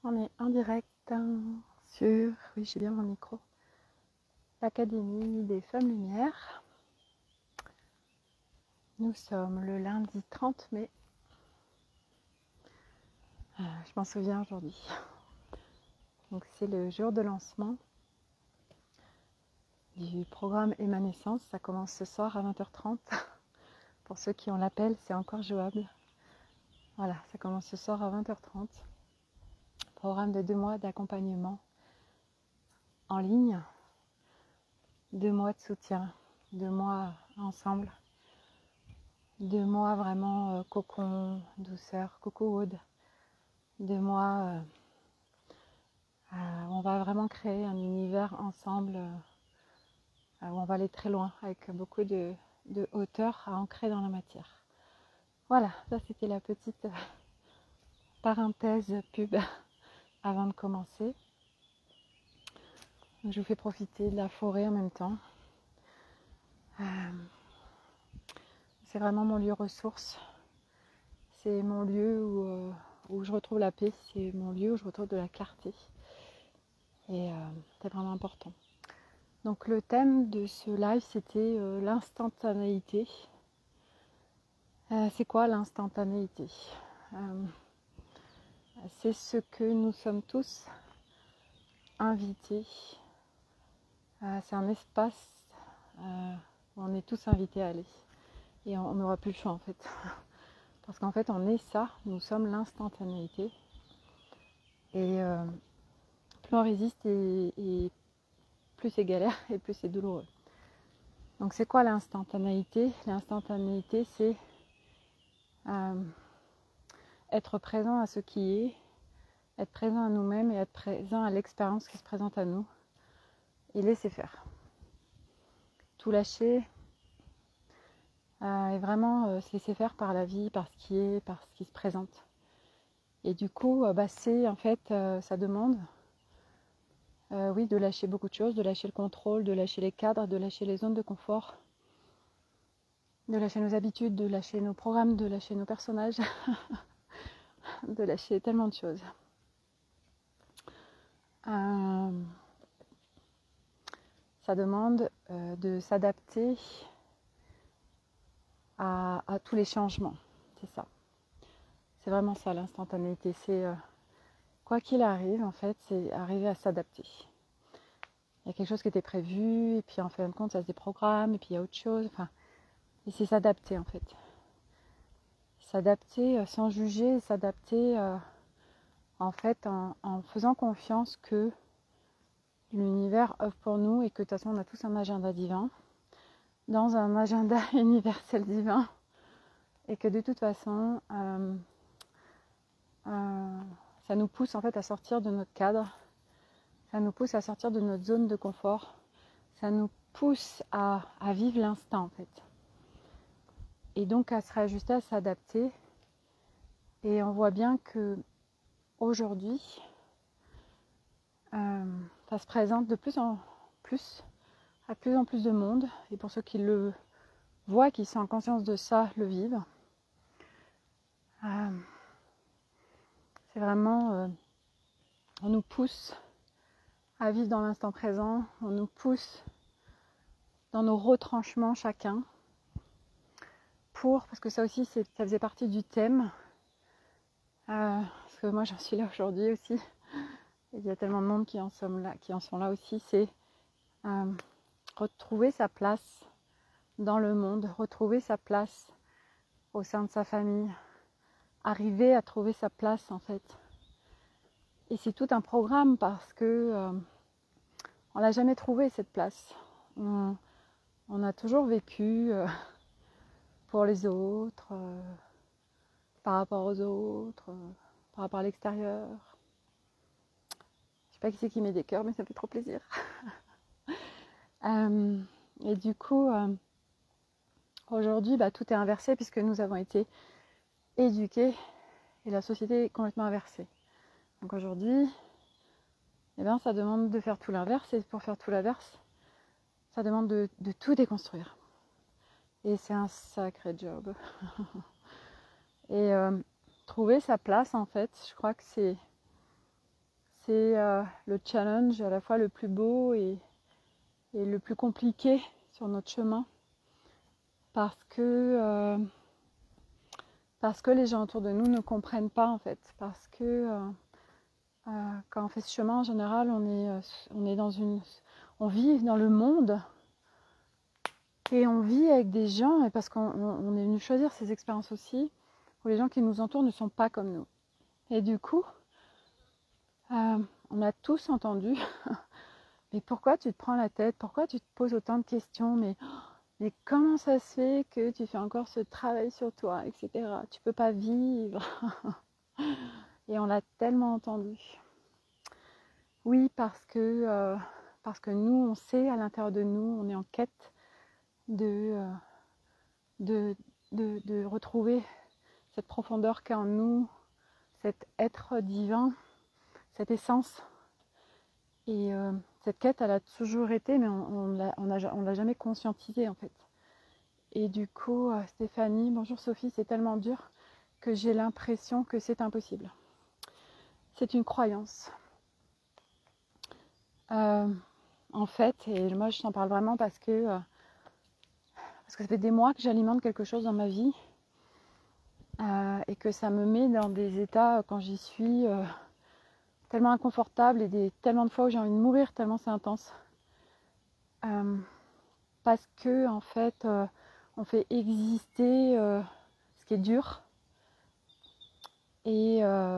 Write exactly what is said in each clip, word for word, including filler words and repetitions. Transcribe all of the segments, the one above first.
On est en direct hein, sur, oui j'ai bien mon micro, l'Académie des Femmes Lumière. Nous sommes le lundi trente mai. Euh, je m'en souviens aujourd'hui. Donc c'est le jour de lancement du programme Émanescence. Ça commence ce soir à vingt heures trente. Pour ceux qui ont l'appel, c'est encore jouable. Voilà, ça commence ce soir à vingt heures trente. Programme de deux mois d'accompagnement en ligne. Deux mois de soutien, deux mois ensemble. Deux mois vraiment euh, cocon, douceur, coco wood. Deux mois euh, euh, où on va vraiment créer un univers ensemble euh, où on va aller très loin avec beaucoup de, de hauteur à ancrer dans la matière. Voilà, ça c'était la petite parenthèse pub avant de commencer. Je vous fais profiter de la forêt en même temps. Euh, c'est vraiment mon lieu ressource. C'est mon lieu où, euh, où je retrouve la paix. C'est mon lieu où je retrouve de la clarté. Et euh, c'est vraiment important. Donc le thème de ce live, c'était euh, l'instantanéité. Euh, c'est quoi l'instantanéité ? euh, C'est ce que nous sommes tous invités. Euh, c'est un espace euh, où on est tous invités à aller. Et on n'aura plus le choix en fait. Parce qu'en fait on est ça, nous sommes l'instantanéité. Et euh, plus on résiste et, et plus c'est galère et plus c'est douloureux. Donc c'est quoi l'instantanéité ? L'instantanéité c'est euh, être présent à ce qui est, être présent à nous-mêmes et être présent à l'expérience qui se présente à nous et laisser faire. Tout lâcher euh, et vraiment euh, se laisser faire par la vie, par ce qui est, par ce qui se présente. Et du coup, euh, bah, c'est en fait, euh, ça demande euh, oui, de lâcher beaucoup de choses, de lâcher le contrôle, de lâcher les cadres, de lâcher les zones de confort, de lâcher nos habitudes, de lâcher nos programmes, de lâcher nos personnages, de lâcher tellement de choses. Euh, ça demande euh, de s'adapter à, à tous les changements, c'est ça. C'est vraiment ça l'instantanéité, c'est euh, quoi qu'il arrive en fait, c'est arriver à s'adapter. Il y a quelque chose qui était prévu et puis en fin de compte ça se déprogramme et puis il y a autre chose, enfin, et c'est s'adapter en fait. S'adapter euh, sans juger, s'adapter euh, en fait en, en faisant confiance que l'univers offre pour nous et que de toute façon on a tous un agenda divin, dans un agenda universel divin et que de toute façon euh, euh, ça nous pousse en fait à sortir de notre cadre, ça nous pousse à sortir de notre zone de confort, ça nous pousse à, à vivre l'instant en fait. Et donc à se réajuster, à s'adapter. Et on voit bien que aujourd'hui, euh, ça se présente de plus en plus, à plus en plus de monde. Et pour ceux qui le voient, qui sont en conscience de ça, le vivent. Euh, c'est vraiment, euh, on nous pousse à vivre dans l'instant présent, on nous pousse dans nos retranchements chacun, pour, parce que ça aussi, c'est, ça faisait partie du thème, euh, parce que moi j'en suis là aujourd'hui aussi, et il y a tellement de monde qui en sont là, qui en sont là aussi, c'est euh, retrouver sa place dans le monde, retrouver sa place au sein de sa famille, arriver à trouver sa place en fait. Et c'est tout un programme parce que euh, on l'a jamais trouvé cette place. On, on a toujours vécu euh, pour les autres, euh, par rapport aux autres, euh, par rapport à l'extérieur. Je sais pas qui c'est qui met des cœurs, mais ça fait trop plaisir. euh, et du coup, euh, aujourd'hui, bah, tout est inversé puisque nous avons été éduqués et la société est complètement inversée. Donc aujourd'hui, eh ben, ça demande de faire tout l'inverse, et pour faire tout l'inverse, ça demande de, de tout déconstruire. Et c'est un sacré job. Et euh, trouver sa place, en fait, je crois que c'est c'est euh, le challenge à la fois le plus beau et, et le plus compliqué sur notre chemin. Parce que, euh, parce que les gens autour de nous ne comprennent pas en fait. Parce que euh, euh, quand on fait ce chemin, en général, on est, euh, on est dans une... On vit dans le monde et on vit avec des gens, et parce qu'on on est venu choisir ces expériences aussi, où les gens qui nous entourent ne sont pas comme nous. Et du coup, euh, on a tous entendu, mais pourquoi tu te prends la tête? Pourquoi tu te poses autant de questions? Mais, mais comment ça se fait que tu fais encore ce travail sur toi, et cetera. Tu peux pas vivre. Et on l'a tellement entendu. Oui, parce que, euh, parce que nous, on sait à l'intérieur de nous, on est en quête de, euh, de, de, de retrouver cette profondeur qu'a en nous, cet être divin, cette essence. Et euh, cette quête, elle a toujours été, mais on ne l'a jamais conscientisée en fait. Et du coup, euh, Stéphanie, bonjour Sophie, c'est tellement dur que j'ai l'impression que c'est impossible. C'est une croyance. Euh, en fait, et moi je t'en parle vraiment parce que, euh, parce que ça fait des mois que j'alimente quelque chose dans ma vie euh, et que ça me met dans des états, quand j'y suis, euh, tellement inconfortables et des, tellement de fois où j'ai envie de mourir, tellement c'est intense. Euh, parce que en fait, euh, on fait exister euh, ce qui est dur et, euh,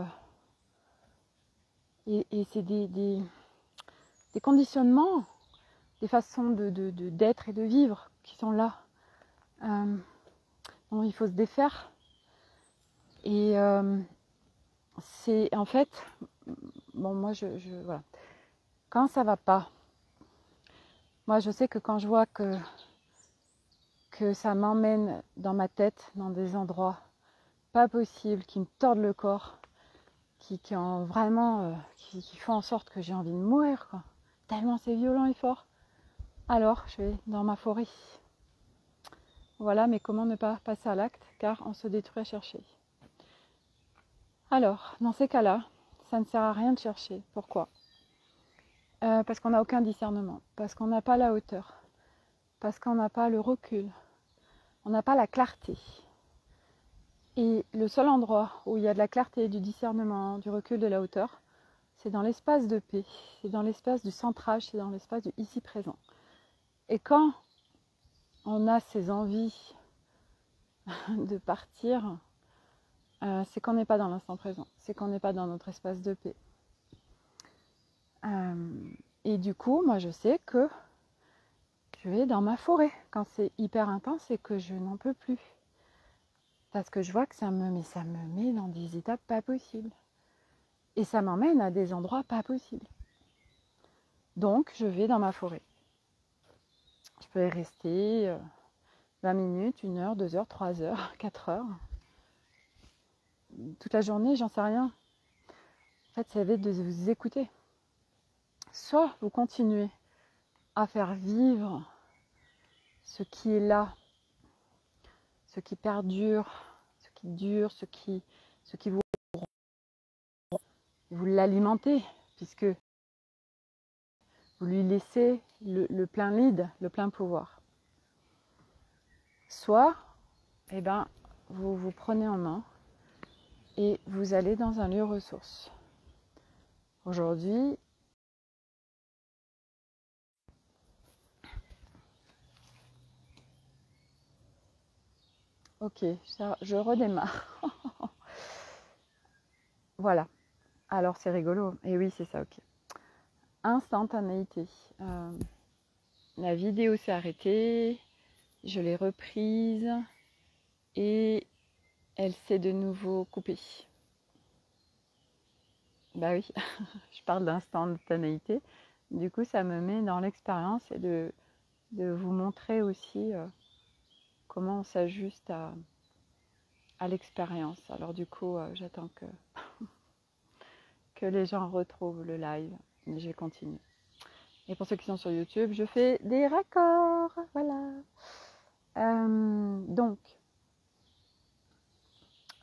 et, et c'est des, des, des conditionnements, des façons de, de, de, d'être et de vivre qui sont là. Euh, dont il faut se défaire. Et euh, c'est en fait, bon moi je, je voilà, quand ça va pas, moi je sais que quand je vois que que ça m'emmène dans ma tête, dans des endroits pas possibles, qui me tordent le corps, qui, qui ont vraiment, euh, qui, qui font en sorte que j'ai envie de mourir, quoi. Tellement c'est violent et fort. Alors je vais dans ma forêt. Voilà, mais comment ne pas passer à l'acte, car on se détruit à chercher. Alors, dans ces cas-là, ça ne sert à rien de chercher. Pourquoi ? euh, Parce qu'on n'a aucun discernement, parce qu'on n'a pas la hauteur, parce qu'on n'a pas le recul, on n'a pas la clarté. Et le seul endroit où il y a de la clarté, du discernement, du recul, de la hauteur, c'est dans l'espace de paix, c'est dans l'espace du centrage, c'est dans l'espace du ici présent. Et quand on a ces envies de partir, euh, c'est qu'on n'est pas dans l'instant présent, c'est qu'on n'est pas dans notre espace de paix. Euh, et du coup, moi je sais que je vais dans ma forêt quand c'est hyper intense et que je n'en peux plus. Parce que je vois que ça me, mais ça me met dans des étapes pas possibles. Et ça m'emmène à des endroits pas possibles. Donc je vais dans ma forêt. Je peux y rester vingt minutes, une heure, deux heures, trois heures, quatre heures. Toute la journée, j'en sais rien. En fait, ça va être de vous écouter. Soit vous continuez à faire vivre ce qui est là, ce qui perdure, ce qui dure, ce qui, ce qui vous... Vous l'alimentez, puisque vous lui laissez le, le plein lead, le plein pouvoir. Soit, eh ben, vous vous prenez en main et vous allez dans un lieu ressource. Aujourd'hui, ok, ça, je redémarre. Voilà. Alors c'est rigolo. Et oui, c'est ça, ok. Instantanéité. Euh, la vidéo s'est arrêtée. Je l'ai reprise. Et elle s'est de nouveau coupée. Bah oui, je parle d'instantanéité. Du coup, ça me met dans l'expérience et de, de vous montrer aussi euh, comment on s'ajuste à, à l'expérience. Alors du coup, euh, j'attends que, que les gens retrouvent le live. Mais je vais continuer. Et pour ceux qui sont sur YouTube, je fais des raccords. Voilà. Euh, donc,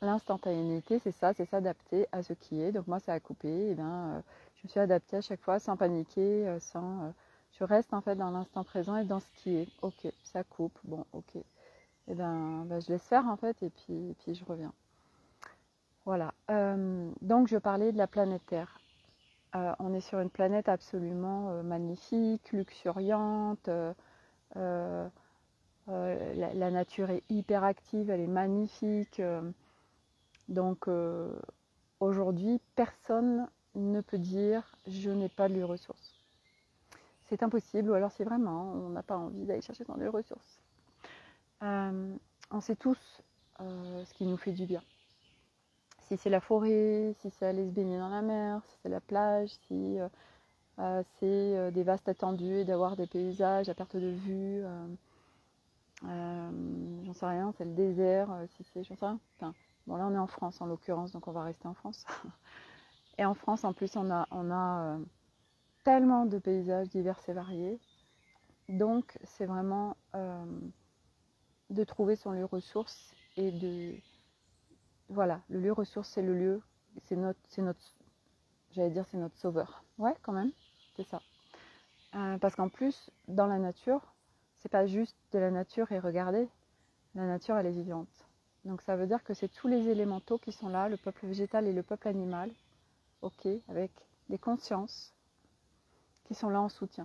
l'instantanéité, c'est ça, c'est s'adapter à ce qui est. Donc moi, ça a coupé, et bien, euh, je me suis adaptée à chaque fois sans paniquer, euh, sans... euh, je reste en fait dans l'instant présent et dans ce qui est. Ok, ça coupe, bon, ok. Et ben, ben je laisse faire en fait, et puis, et puis je reviens. Voilà. Euh, donc je parlais de la planète Terre. Euh, on est sur une planète absolument euh, magnifique, luxuriante. Euh, euh, euh, la, la nature est hyper active, elle est magnifique. Euh, donc euh, aujourd'hui, personne ne peut dire je n'ai pas de lieu ressources. C'est impossible, ou alors c'est vraiment, on n'a pas envie d'aller chercher dans les ressources. Euh, on sait tous euh, ce qui nous fait du bien. Si c'est la forêt, si c'est aller se baigner dans la mer, si c'est la plage, si euh, euh, c'est euh, des vastes étendues et d'avoir des paysages à perte de vue, euh, euh, j'en sais rien, c'est le désert, euh, si c'est, j'en sais rien. Enfin, bon là on est en France en l'occurrence, donc on va rester en France. Et en France en plus on a, on a euh, tellement de paysages divers et variés, donc c'est vraiment euh, de trouver son lieu ressource et de... Voilà, le lieu ressource c'est le lieu, c'est notre, c'est notre, j'allais dire c'est notre sauveur. Ouais quand même, c'est ça. Euh, parce qu'en plus, dans la nature, c'est pas juste de la nature et regarder, la nature elle est vivante. Donc ça veut dire que c'est tous les élémentaux qui sont là, le peuple végétal et le peuple animal, ok, avec des consciences qui sont là en soutien.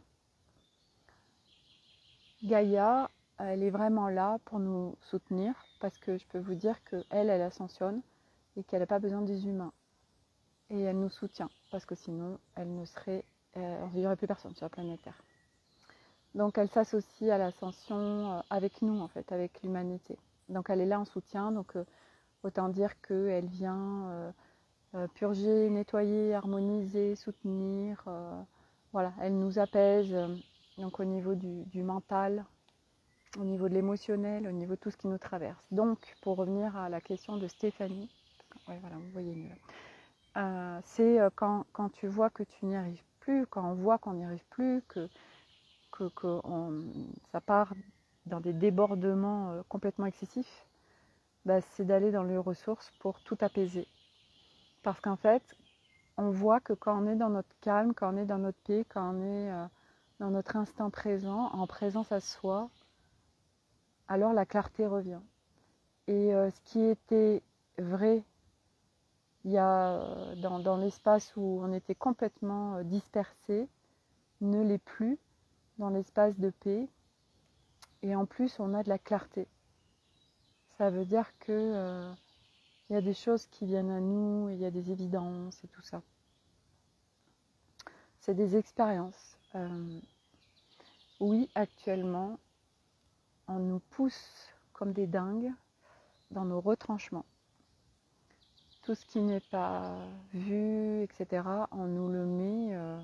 Gaïa, elle est vraiment là pour nous soutenir, parce que je peux vous dire qu'elle, elle ascensionne et qu'elle n'a pas besoin des humains. Et elle nous soutient, parce que sinon, elle ne serait, euh, il n'y aurait plus personne sur la planète Terre. Donc elle s'associe à l'ascension avec nous, en fait, avec l'humanité. Donc elle est là en soutien, donc euh, autant dire qu'elle vient euh, euh, purger, nettoyer, harmoniser, soutenir. Euh, voilà, elle nous apaise, euh, donc au niveau du, du mental, au niveau de l'émotionnel, au niveau de tout ce qui nous traverse. Donc, pour revenir à la question de Stéphanie, ouais, voilà, vous voyez mieux. Euh, c'est euh, quand, quand tu vois que tu n'y arrives plus, quand on voit qu'on n'y arrive plus, que que, que on, ça part dans des débordements euh, complètement excessifs, bah, c'est d'aller dans les ressources pour tout apaiser. Parce qu'en fait, on voit que quand on est dans notre calme, quand on est dans notre paix, quand on est euh, dans notre instant présent, en présence à soi, alors la clarté revient. Et euh, ce qui était vrai il y a euh, dans, dans l'espace où on était complètement euh, dispersé, ne l'est plus dans l'espace de paix. Et en plus, on a de la clarté. Ça veut dire que euh, il y a des choses qui viennent à nous, et il y a des évidences et tout ça. C'est des expériences. Euh, oui, actuellement, on nous pousse comme des dingues dans nos retranchements. Tout ce qui n'est pas vu, et cetera, on nous le met euh,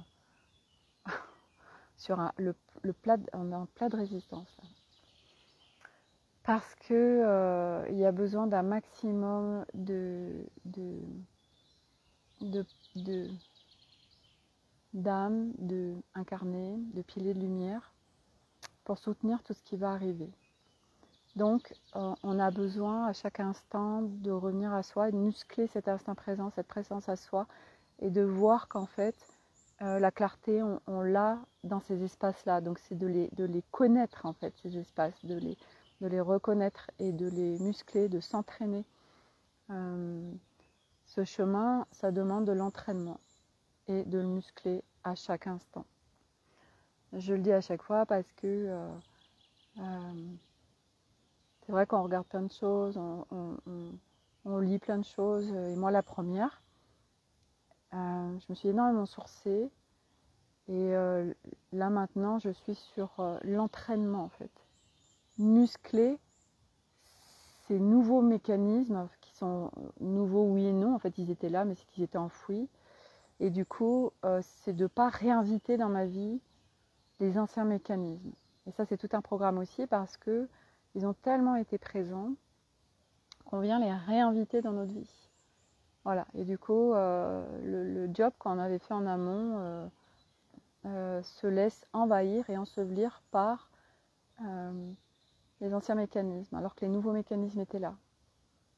sur un, le, le plat, on a un plat de résistance. Là. Parce que euh, il y a besoin d'un maximum de, de, de, de d'âme, de incarné, de piliers de lumière pour soutenir tout ce qui va arriver. Donc euh, on a besoin à chaque instant de revenir à soi, de muscler cet instant présent, cette présence à soi et de voir qu'en fait euh, la clarté on, on l'a dans ces espaces-là. Donc c'est de les, de les connaître en fait, ces espaces, de les, de les reconnaître et de les muscler, de s'entraîner. Euh, ce chemin, ça demande de l'entraînement et de le muscler à chaque instant. Je le dis à chaque fois parce que euh, euh, c'est vrai qu'on regarde plein de choses, on, on, on, on lit plein de choses, et moi la première, euh, je me suis énormément sourcée, et euh, là maintenant je suis sur euh, l'entraînement en fait. Muscler ces nouveaux mécanismes qui sont nouveaux oui et non, en fait ils étaient là mais c'est qu'ils étaient enfouis, et du coup euh, c'est de ne pas réinviter dans ma vie les anciens mécanismes. Et ça c'est tout un programme aussi parce que ils ont tellement été présents qu'on vient les réinviter dans notre vie. Voilà, et du coup, euh, le, le job qu'on avait fait en amont euh, euh, se laisse envahir et ensevelir par euh, les anciens mécanismes, alors que les nouveaux mécanismes étaient là.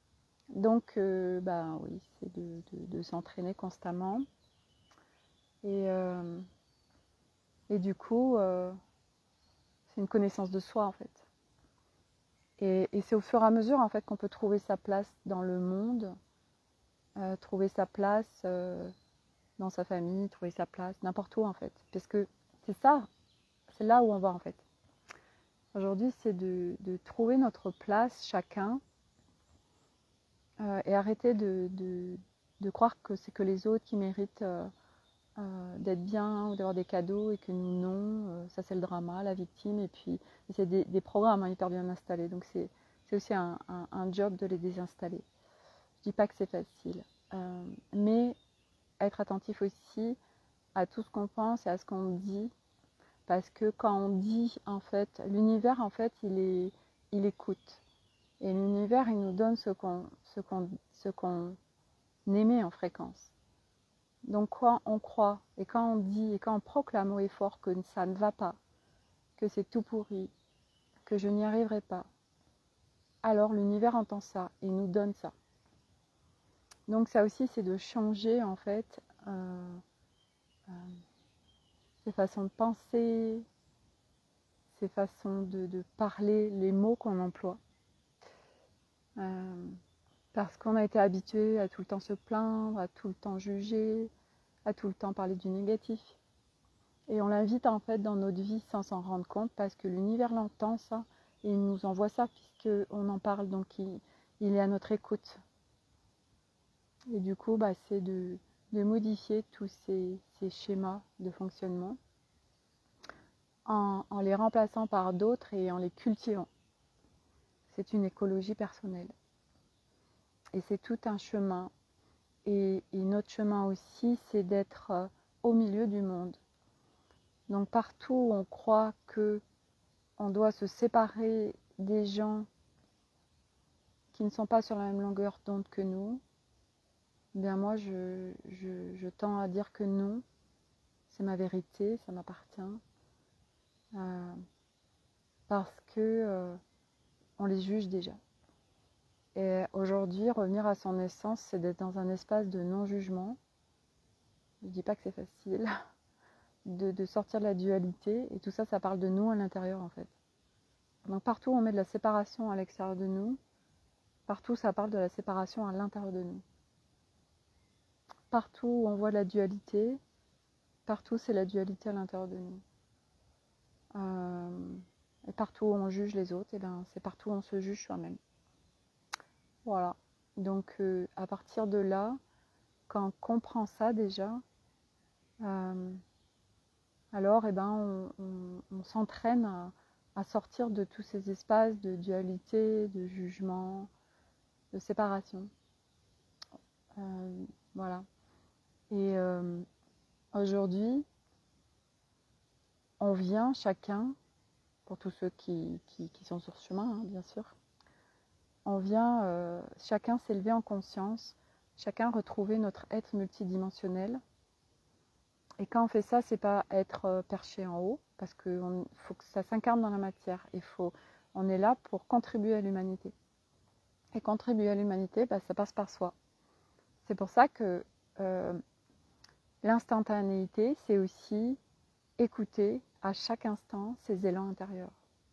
Donc, euh, bah oui, c'est de, de, de s'entraîner constamment. Et, euh, et du coup, euh, c'est une connaissance de soi en fait. Et, et c'est au fur et à mesure en fait qu'on peut trouver sa place dans le monde, euh, trouver sa place euh, dans sa famille, trouver sa place n'importe où en fait. Parce que c'est ça, c'est là où on va en fait. Aujourd'hui, c'est de, de trouver notre place chacun euh, et arrêter de, de, de croire que c'est que les autres qui méritent euh, euh, d'être bien ou d'avoir des cadeaux et que nous non. Euh, ça, c'est le drama, la victime. Et puis, c'est des, des programmes hein, hyper bien installés. Donc, c'est aussi un, un, un job de les désinstaller. Je dis pas que c'est facile, euh, mais être attentif aussi à tout ce qu'on pense et à ce qu'on dit. Parce que quand on dit, en fait, l'univers, en fait, il, est, il écoute. Et l'univers, il nous donne ce qu'on ce qu'on, ce qu'on émet en fréquence. Donc quand on croit, et quand on dit, et quand on proclame haut et fort que ça ne va pas, que c'est tout pourri, que je n'y arriverai pas, alors l'univers entend ça et nous donne ça. Donc ça aussi, c'est de changer, en fait, euh, euh, ses façons de penser, ses façons de, de parler, les mots qu'on emploie. Euh, parce qu'on a été habitué à tout le temps se plaindre, à tout le temps juger, à tout le temps parler du négatif. Et on l'invite en fait dans notre vie sans s'en rendre compte parce que l'univers l'entend ça et il nous envoie ça puisqu'on en parle, donc il, il est à notre écoute. Et du coup, bah, c'est de, de modifier tous ces, ces schémas de fonctionnement en, en les remplaçant par d'autres et en les cultivant. C'est une écologie personnelle. Et c'est tout un chemin. Et, et notre chemin aussi, c'est d'être euh, au milieu du monde. Donc partout où on croit que on doit se séparer des gens qui ne sont pas sur la même longueur d'onde que nous, eh bien moi je, je, je tends à dire que non, c'est ma vérité, ça m'appartient. Euh, parce que euh, on les juge déjà. Et aujourd'hui, revenir à son essence, c'est d'être dans un espace de non-jugement. Je ne dis pas que c'est facile, de, de sortir de la dualité, et tout ça, ça parle de nous à l'intérieur en fait. Donc partout où on met de la séparation à l'extérieur de nous, partout ça parle de la séparation à l'intérieur de nous. Partout où on voit la dualité, partout c'est la dualité à l'intérieur de nous. Euh, et partout où on juge les autres, et ben, c'est partout où on se juge soi-même. Voilà. Donc euh, à partir de là, quand on comprend ça déjà, euh, alors eh ben, on, on, on s'entraîne à, à sortir de tous ces espaces de dualité, de jugement, de séparation. Euh, voilà. Et euh, aujourd'hui, on vient chacun, pour tous ceux qui, qui, qui sont sur ce chemin, hein, bien sûr, on vient euh, chacun s'élever en conscience, chacun retrouver notre être multidimensionnel. Et quand on fait ça, c'est pas être euh, perché en haut, parce qu'il faut que ça s'incarne dans la matière. Il faut, on est là pour contribuer à l'humanité. Et contribuer à l'humanité, bah, ça passe par soi. C'est pour ça que euh, l'instantanéité, c'est aussi écouter à chaque instant ses élans intérieurs.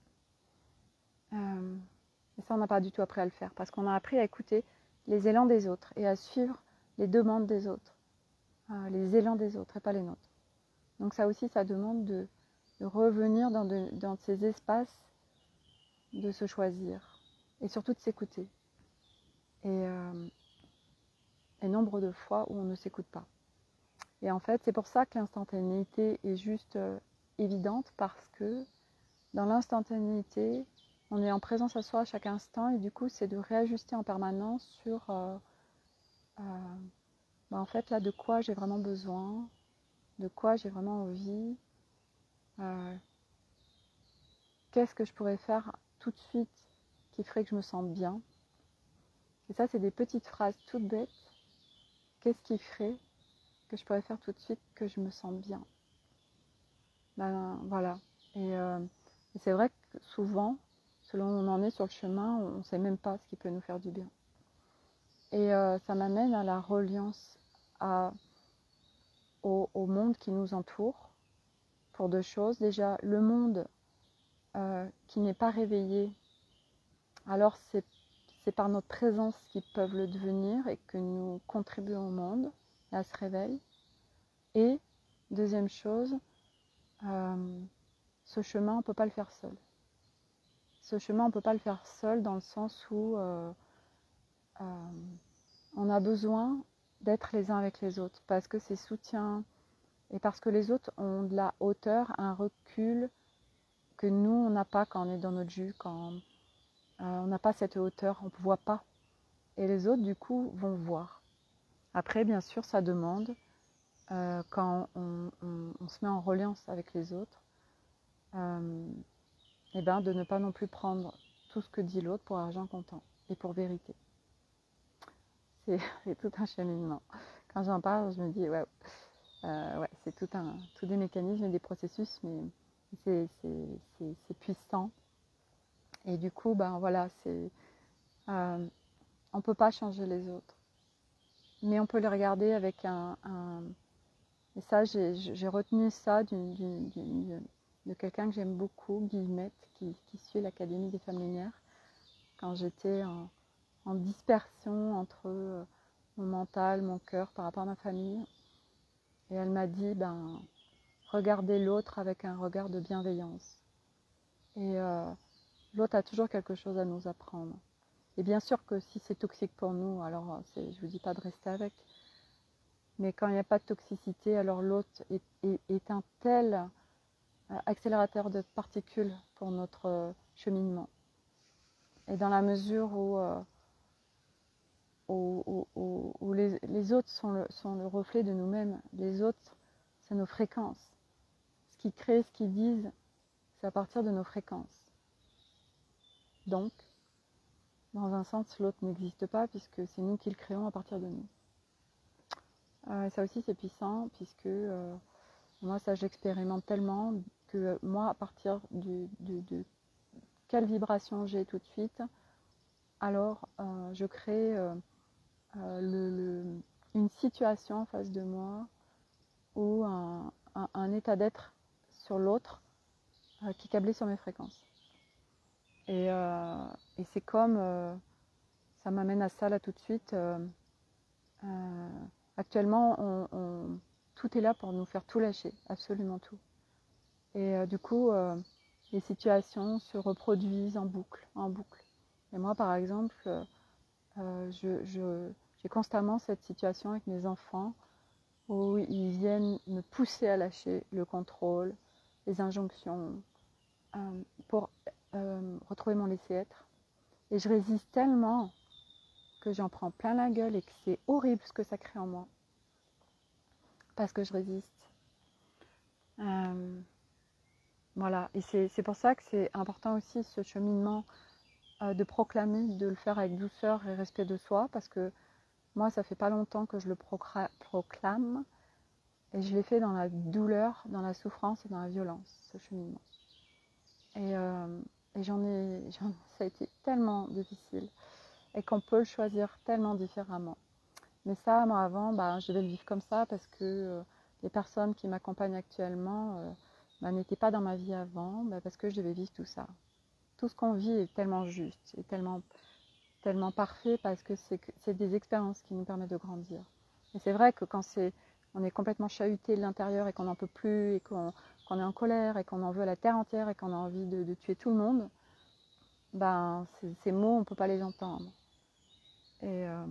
Euh, et ça, on n'a pas du tout appris à le faire, parce qu'on a appris à écouter les élans des autres et à suivre les demandes des autres, euh, les élans des autres et pas les nôtres. Donc ça aussi, ça demande de, de revenir dans, de, dans ces espaces, de se choisir et surtout de s'écouter. Et, euh, et nombre de fois où on ne s'écoute pas. Et en fait, c'est pour ça que l'instantanéité est juste euh, évidente, parce que dans l'instantanéité, on est en présence à soi à chaque instant, et du coup, c'est de réajuster en permanence sur euh, euh, bah en fait, là, de quoi j'ai vraiment besoin, de quoi j'ai vraiment envie, euh, qu'est-ce que je pourrais faire tout de suite qui ferait que je me sente bien. Et ça, c'est des petites phrases toutes bêtes. Qu'est-ce qui ferait que je pourrais faire tout de suite que je me sente bien? Ben voilà. Et, euh, et c'est vrai que souvent, selon où on en est sur le chemin, on ne sait même pas ce qui peut nous faire du bien. Et euh, ça m'amène à la reliance à, au, au monde qui nous entoure, pour deux choses. Déjà, le monde euh, qui n'est pas réveillé, alors c'est c'est par notre présence qu'ils peuvent le devenir et que nous contribuons au monde à ce réveil. Et deuxième chose, euh, ce chemin, on ne peut pas le faire seul. Ce chemin, on ne peut pas le faire seul dans le sens où euh, euh, on a besoin d'être les uns avec les autres parce que c'est soutien et parce que les autres ont de la hauteur, un recul que nous, on n'a pas quand on est dans notre jus, quand euh, on n'a pas cette hauteur, on ne voit pas. Et les autres, du coup, vont voir. Après, bien sûr, ça demande, euh, quand on, on, on se met en reliance avec les autres, euh, et ben, de ne pas non plus prendre tout ce que dit l'autre pour argent comptant et pour vérité. C'est, c'est tout un cheminement. Quand j'en parle, je me dis, ouais, euh, ouais c'est tout, un, tout des mécanismes et des processus, mais c'est, c'est, c'est, c'est puissant. Et du coup, ben voilà, c'est, euh, on ne peut pas changer les autres, mais on peut les regarder avec un... un et ça, j'ai, j'ai retenu ça d'une, d'une, d'une, de quelqu'un que j'aime beaucoup, Guillemette, qui, qui suit l'Académie des Femmes Lumières, quand j'étais en, en dispersion entre euh, mon mental, mon cœur par rapport à ma famille. Et elle m'a dit, ben, regardez l'autre avec un regard de bienveillance. Et euh, l'autre a toujours quelque chose à nous apprendre. Et bien sûr que si c'est toxique pour nous, alors c'est, je ne vous dis pas de rester avec. Mais quand il n'y a pas de toxicité, alors l'autre est, est, est un tel euh, accélérateur de particules pour notre euh, cheminement. Et dans la mesure où, euh, où, où, où les, les autres sont le, sont le reflet de nous-mêmes, les autres, c'est nos fréquences. Ce qu'ils créent, ce qu'ils disent, c'est à partir de nos fréquences. Donc, dans un sens, l'autre n'existe pas puisque c'est nous qui le créons à partir de nous. Euh, ça aussi, c'est puissant puisque euh, moi, ça, j'expérimente tellement que moi, à partir du, du, de quelle vibration j'ai tout de suite, alors euh, je crée euh, euh, le, le, une situation en face de moi ou un, un, un état d'être sur l'autre euh, qui est câblé sur mes fréquences. Et, euh, et c'est comme, euh, ça m'amène à ça là tout de suite. Euh, euh, actuellement, on, on, tout est là pour nous faire tout lâcher, absolument tout. Et euh, du coup, euh, les situations se reproduisent en boucle, en boucle. Et moi, par exemple, euh, je, je, j'ai constamment cette situation avec mes enfants où ils viennent me pousser à lâcher le contrôle, les injonctions, euh, pour euh, retrouver mon laisser-être. Et je résiste tellement que j'en prends plein la gueule et que c'est horrible ce que ça crée en moi. Parce que je résiste. Euh, voilà, et c'est, c'est pour ça que c'est important aussi ce cheminement euh, de proclamer, de le faire avec douceur et respect de soi, parce que moi, ça fait pas longtemps que je le procra- proclame, et je l'ai fait dans la douleur, dans la souffrance et dans la violence, ce cheminement. Et, euh, et j'en ai, j'en, ça a été tellement difficile, et qu'on peut le choisir tellement différemment. Mais ça, moi, avant, bah, je devais le vivre comme ça, parce que euh, les personnes qui m'accompagnent actuellement euh, bah, n'étaient pas dans ma vie avant, bah, parce que je devais vivre tout ça. Tout ce qu'on vit est tellement juste, et tellement, tellement parfait, parce que c'est, c'est des expériences qui nous permettent de grandir. Et c'est vrai que quand c'est, on est complètement chahuté de l'intérieur et qu'on n'en peut plus, et qu'on, qu'on est en colère, et qu'on en veut à la terre entière, et qu'on a envie de, de tuer tout le monde, ben, ces, ces mots, on ne peut pas les entendre. Et... Euh,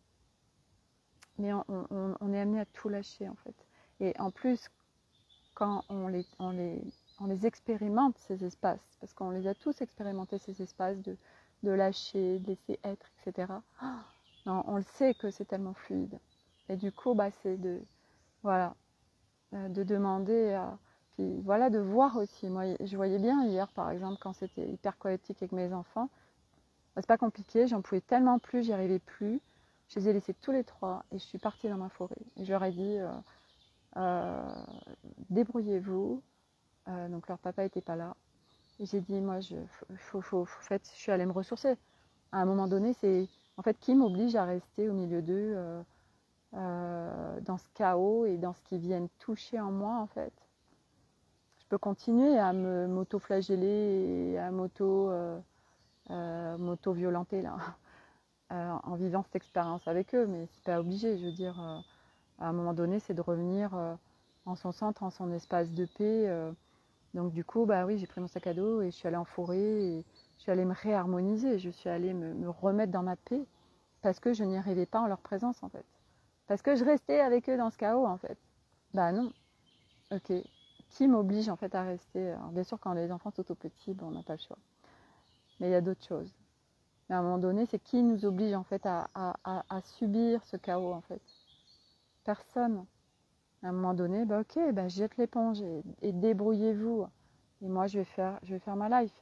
mais on, on, on est amené à tout lâcher en fait. Et en plus, quand on les, on les, on les expérimente, ces espaces, parce qu'on les a tous expérimentés, ces espaces de, de lâcher, de laisser être, et cetera. Non, on le sait que c'est tellement fluide. Et du coup, bah, c'est de, voilà, de demander, à, puis voilà, de voir aussi. Moi, je voyais bien hier, par exemple, quand c'était hyper chaotique avec mes enfants, bah, c'est pas compliqué, j'en pouvais tellement plus, j'y arrivais plus. Je les ai laissés tous les trois et je suis partie dans ma forêt. Et je leur ai dit, euh, euh, débrouillez-vous. Euh, donc leur papa n'était pas là. Et j'ai dit, moi, je, faut, faut, faut, en fait, je suis allée me ressourcer. À un moment donné, c'est, En fait, qui m'oblige à rester au milieu d'eux euh, euh, dans ce chaos et dans ce qu'ils viennent toucher en moi, en fait. Je peux continuer à me m'auto-flageller et à m'auto, euh, euh, m'auto-violenter, là, euh, en vivant cette expérience avec eux, mais c'est pas obligé. Je veux dire, euh, à un moment donné, c'est de revenir euh, en son centre, en son espace de paix. Euh, donc du coup, bah oui, j'ai pris mon sac à dos et je suis allée en forêt et je suis allée me réharmoniser. Je suis allée me, me remettre dans ma paix parce que je n'y arrivais pas en leur présence, en fait. Parce que je restais avec eux dans ce chaos, en fait. Bah non, ok. Qui m'oblige en fait à rester? Alors, bien sûr, quand les enfants sont tout petits, bon, on n'a pas le choix. Mais il y a d'autres choses. Mais à un moment donné, c'est qui nous oblige en fait à, à, à, à subir ce chaos, en fait? Personne. À un moment donné, bah ok, bah jette l'éponge et, et débrouillez-vous. Et moi, je vais faire, je vais faire ma life.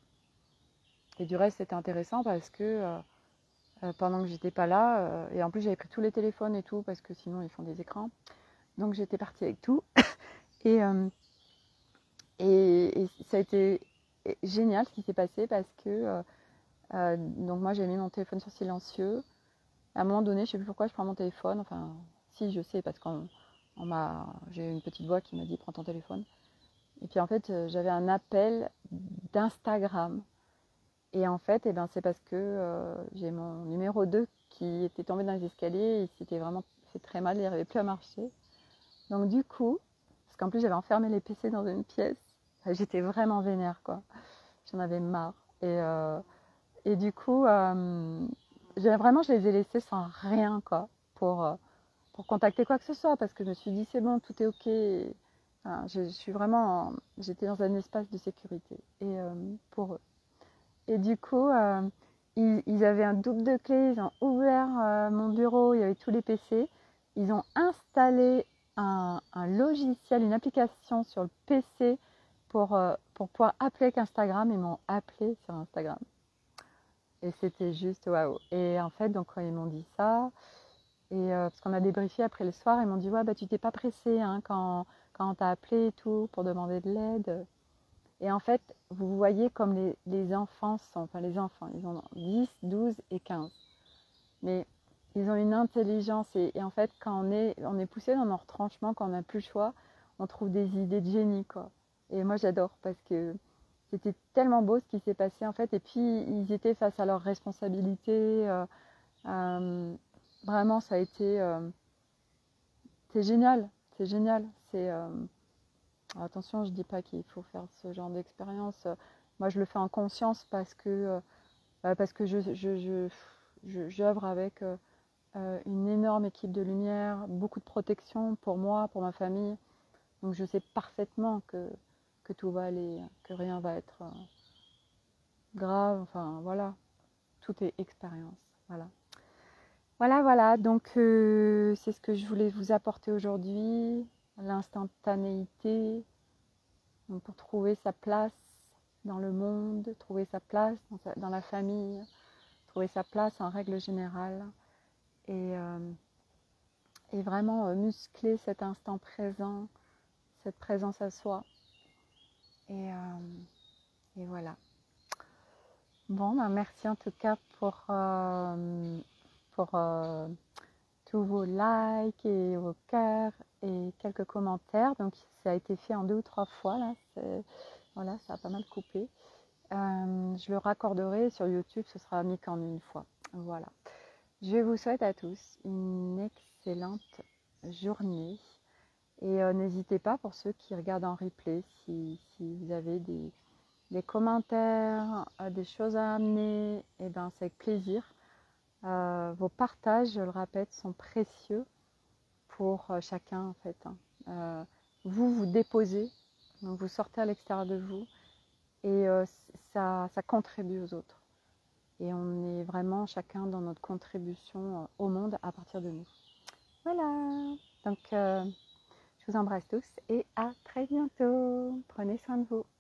Et du reste, c'était intéressant parce que euh, euh, pendant que j'étais pas là, euh, et en plus j'avais pris tous les téléphones et tout parce que sinon ils font des écrans. Donc j'étais partie avec tout. Et, euh, et, et ça a été génial ce qui s'est passé parce que euh, euh, donc moi j'ai mis mon téléphone sur silencieux. À un moment donné, je sais plus pourquoi je prends mon téléphone. Enfin, si je sais parce qu'on on m'a, j'ai eu une petite voix qui m'a dit prends ton téléphone. Et puis en fait euh, j'avais un appel d'Instagram. Et en fait, eh ben, c'est parce que euh, j'ai mon numéro deux qui était tombé dans les escaliers. Il s'était vraiment fait très mal, il n'arrivait plus à marcher. Donc du coup, parce qu'en plus j'avais enfermé les P C dans une pièce, j'étais vraiment vénère, quoi. J'en avais marre. Et, euh, et du coup, euh, vraiment, je les ai laissés sans rien, quoi, pour, euh, pour contacter quoi que ce soit, parce que je me suis dit, c'est bon, tout est OK. Et, enfin, je, je suis vraiment, j'étais dans un espace de sécurité et euh, pour eux. Et du coup, euh, ils, ils avaient un double de clé, ils ont ouvert euh, mon bureau, il y avait tous les P C. Ils ont installé un, un logiciel, une application sur le P C pour, euh, pour pouvoir appeler avec Instagram. Ils m'ont appelé sur Instagram. Et c'était juste waouh. Et en fait, donc quand ils m'ont dit ça, et euh, parce qu'on a débriefé après le soir, ils m'ont dit ouais, bah tu t'es pas pressé hein, quand, quand on t'a appelé et tout pour demander de l'aide. Et en fait, vous voyez comme les, les enfants sont, enfin les enfants, ils ont dix, douze et quinze. Mais ils ont une intelligence et, et en fait, quand on est, on est poussé dans nos retranchements, quand on n'a plus le choix, on trouve des idées de génie, quoi. Et moi, j'adore parce que c'était tellement beau ce qui s'est passé, en fait. Et puis, ils étaient face à leurs responsabilités. Euh, euh, vraiment, ça a été... Euh, c'est génial, c'est génial. C'est... Euh, attention, je ne dis pas qu'il faut faire ce genre d'expérience. Moi, je le fais en conscience parce que, euh, parce que je, je, je, je, j'œuvre avec euh, une énorme équipe de lumière, beaucoup de protection pour moi, pour ma famille. Donc, je sais parfaitement que, que tout va aller, que rien va être euh, grave. Enfin, voilà, tout est expérience. Voilà. Voilà, voilà. Donc, euh, c'est ce que je voulais vous apporter aujourd'hui. L'instantanéité. Donc pour trouver sa place dans le monde, trouver sa place dans, sa, dans la famille, trouver sa place en règle générale et, euh, et vraiment euh, muscler cet instant présent, cette présence à soi. Et, euh, et voilà. Bon, ben merci en tout cas pour, euh, pour euh, tous vos likes et vos cœurs et quelques commentaires. Donc ça a été fait en deux ou trois fois là. Voilà, ça a pas mal coupé. Euh, je le raccorderai sur YouTube, ce sera mis qu'en une fois. Voilà. Je vous souhaite à tous une excellente journée. Et euh, n'hésitez pas pour ceux qui regardent en replay, si, si vous avez des, des commentaires, euh, des choses à amener, et ben c'est avec plaisir. Euh, vos partages, je le répète, sont précieux pour euh, chacun en fait. Hein. Euh, vous, vous déposez, donc vous sortez à l'extérieur de vous. Et euh, ça, ça contribue aux autres. Et on est vraiment chacun dans notre contribution au monde à partir de nous. Voilà. Donc, euh, je vous embrasse tous et à très bientôt. Prenez soin de vous.